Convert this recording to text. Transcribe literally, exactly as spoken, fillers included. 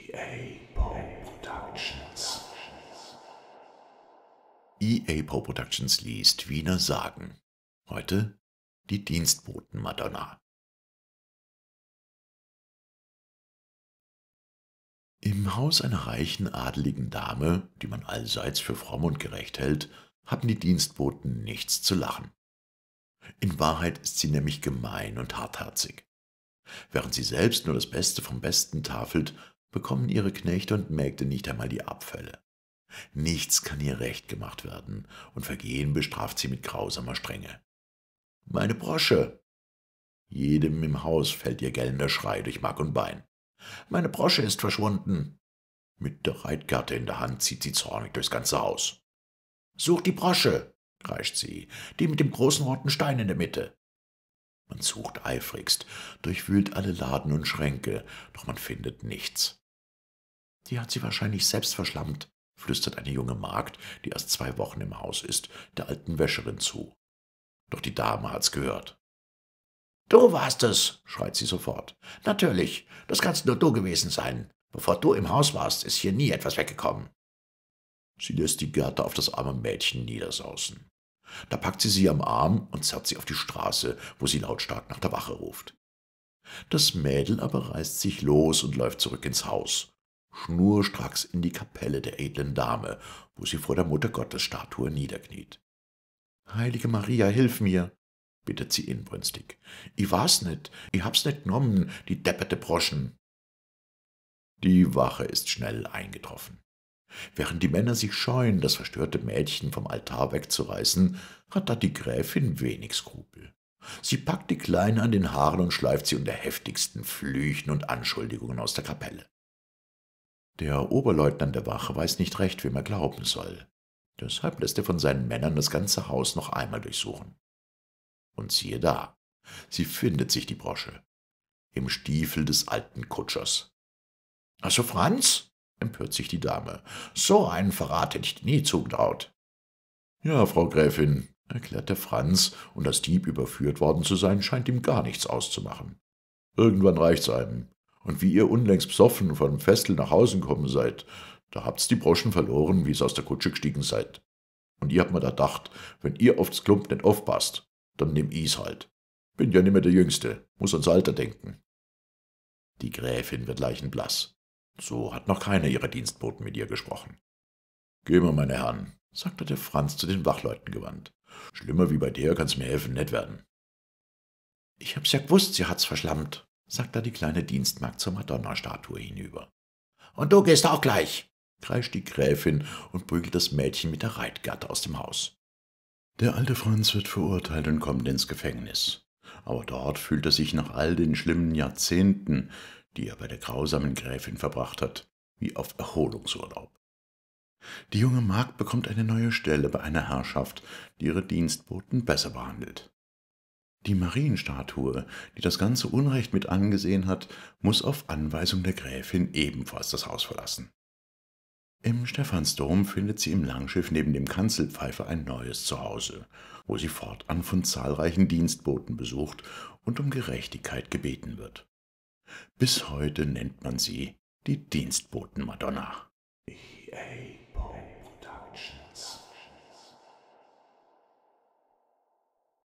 E A Poe Productions. E A Poe Productions liest Wiener Sagen. Heute die Dienstboten-Madonna. Im Haus einer reichen, adeligen Dame, die man allseits für fromm und gerecht hält, haben die Dienstboten nichts zu lachen. In Wahrheit ist sie nämlich gemein und hartherzig. Während sie selbst nur das Beste vom Besten tafelt, bekommen ihre Knechte und Mägde nicht einmal die Abfälle. Nichts kann ihr recht gemacht werden, und Vergehen bestraft sie mit grausamer Strenge. »Meine Brosche!« Jedem im Haus fällt ihr gellender Schrei durch Mark und Bein. »Meine Brosche ist verschwunden!« Mit der Reitgerte in der Hand zieht sie zornig durchs ganze Haus. »Sucht die Brosche!« kreischt sie, »die mit dem großen roten Stein in der Mitte!« Man sucht eifrigst, durchwühlt alle Laden und Schränke, doch man findet nichts. »Die hat sie wahrscheinlich selbst verschlammt«, flüstert eine junge Magd, die erst zwei Wochen im Haus ist, der alten Wäscherin zu. Doch die Dame hat's gehört. »Du warst es«, schreit sie sofort. »Natürlich, das kannst nur du gewesen sein. Bevor du im Haus warst, ist hier nie etwas weggekommen.« Sie lässt die Gerte auf das arme Mädchen niedersausen. Da packt sie sie am Arm und zerrt sie auf die Straße, wo sie lautstark nach der Wache ruft. Das Mädel aber reißt sich los und läuft zurück ins Haus, schnurstracks in die Kapelle der edlen Dame, wo sie vor der Muttergottesstatue niederkniet. »Heilige Maria, hilf mir«, bittet sie inbrünstig. »I war's net, I hab's net genommen, die depperte Broschen.« Die Wache ist schnell eingetroffen. Während die Männer sich scheuen, das verstörte Mädchen vom Altar wegzureißen, hat da die Gräfin wenig Skrupel. Sie packt die Kleine an den Haaren und schleift sie unter heftigsten Flüchen und Anschuldigungen aus der Kapelle. Der Oberleutnant der Wache weiß nicht recht, wem er glauben soll. Deshalb lässt er von seinen Männern das ganze Haus noch einmal durchsuchen. Und siehe da, sie findet sich die Brosche. Im Stiefel des alten Kutschers. »Also Franz«, empört sich die Dame, »so einen Verrat hätte ich dir nie zugetraut.« »Ja, Frau Gräfin«, erklärt der Franz, und als Dieb überführt worden zu sein, scheint ihm gar nichts auszumachen. »Irgendwann reicht's einem. Und wie ihr unlängst besoffen von dem Festel nach Hause gekommen seid, da habt's die Broschen verloren, wie's aus der Kutsche gestiegen seid. Und ihr habt mir da gedacht, wenn ihr aufs Klump nicht aufpasst, dann nehm i's halt. Bin ja nimmer der Jüngste, muss ans Alter denken.« Die Gräfin wird leichenblass. So hat noch keiner ihrer Dienstboten mit ihr gesprochen. »Gehen wir, meine Herren«, sagte der Franz zu den Wachleuten gewandt. »Schlimmer wie bei der kann's mir helfen nicht werden.« »Ich hab's ja gewusst, sie hat's verschlammt«, sagt da die kleine Dienstmagd zur Madonna-Statue hinüber. »Und du gehst auch gleich«, kreischt die Gräfin und prügelt das Mädchen mit der Reitgerte aus dem Haus. Der alte Franz wird verurteilt und kommt ins Gefängnis. Aber dort fühlt er sich nach all den schlimmen Jahrzehnten, die er bei der grausamen Gräfin verbracht hat, wie auf Erholungsurlaub. Die junge Magd bekommt eine neue Stelle bei einer Herrschaft, die ihre Dienstboten besser behandelt. Die Marienstatue, die das ganze Unrecht mit angesehen hat, muss auf Anweisung der Gräfin ebenfalls das Haus verlassen. Im Stephansdom findet sie im Langschiff neben dem Kanzelpfeifer ein neues Zuhause, wo sie fortan von zahlreichen Dienstboten besucht und um Gerechtigkeit gebeten wird. Bis heute nennt man sie die Dienstboten-Madonna. E A